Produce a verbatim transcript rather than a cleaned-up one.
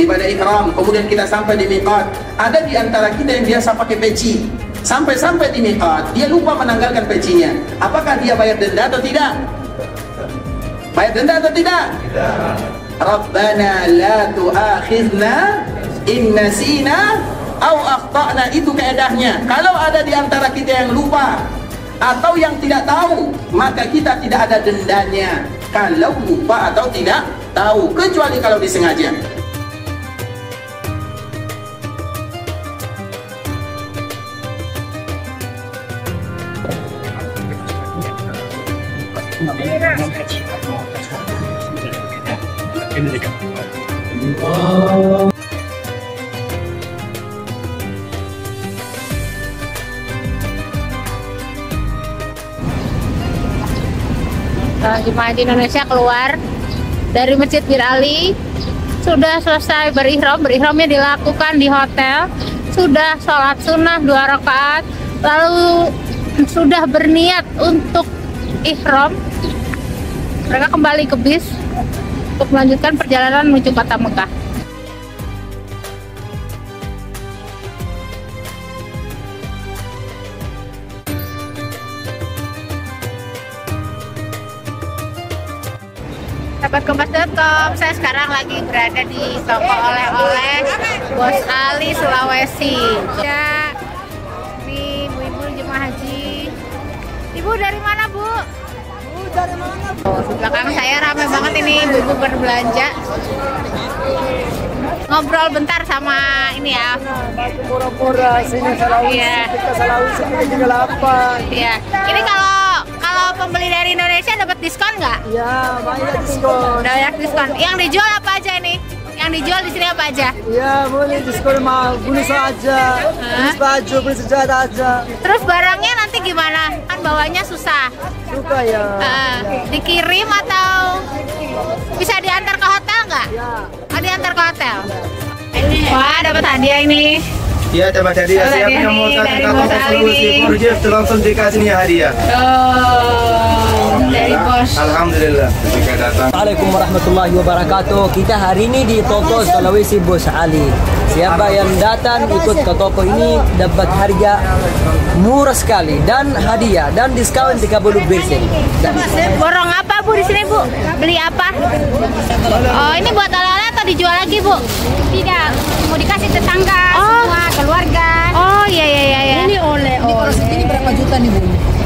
daripada ihram, kemudian kita sampai di miqat. Ada di antara kita yang biasa pakai peci, sampai-sampai di miqat dia lupa menanggalkan pecinya. Apakah dia bayar denda atau tidak? Bayar denda atau tidak? Tidak. Rabbana la tu'akhidna in nasina au akhtana, itu kaedahnya. Kalau ada di antara kita yang lupa atau yang tidak tahu, maka kita tidak ada dendanya kalau lupa atau tidak tahu, kecuali kalau disengaja. Oh. Jemaah di Indonesia keluar dari Masjid Bir Ali, sudah selesai berihram, berihramnya dilakukan di hotel, sudah sholat sunnah dua rakaat, lalu sudah berniat untuk ihram, mereka kembali ke bis untuk melanjutkan perjalanan menuju kota Mekah. Sahabat Kompas titik com, saya sekarang lagi berada di toko oleh-oleh Bos Ali Sulawesi. Ya, ini ibu-ibu jemaah haji. Ibu dari mana, Bu? Bu dari mana, Bu? Oh, di belakang saya rame banget ini ibu-ibu berbelanja. Ngobrol bentar sama ini ya. Baju murah-murah, sini Sulawesi, iya. kita Sulawesi ini tiga puluh delapan. Iya. Ini kalau kalau pembeli dari Indonesia dapat diskon nggak? Ya, banyak diskon. Banyak diskon. Yang dijual apa aja ini? Yang dijual di sini apa aja? Ya, boleh diskon mau bonus aja, bonus baju, bonus sejadah aja. Terus barangnya nanti gimana? Kan bawanya susah. Suka ya. Uh, dikirim atau bisa diantar ke hotel nggak? Ya. Oh, diantar ke hotel. Wah, dapat hadiah ini. Iya, dapat hadiah. Siapa yang mau kasih kalau Sulawesi Forgive itu langsung dikasih nih hadiah. Oh, dari bos. Alhamdulillah. Ketika datang. Assalamualaikum warahmatullahi wabarakatuh. Kita hari ini di toko Sulawesi Bos Ali. Siapa yang datang ikut ke toko ini dapat harga murah sekali dan hadiah dan diskon tiga puluh persen. Borong apa Bu di sini Bu? Beli apa? Oh, ini buat oleh-oleh atau dijual lagi Bu? Tidak, mau dikasih tetangga, oh. semua keluarga. Oh iya iya iya. Ini oleh-oleh. Ini berapa juta nih Bu?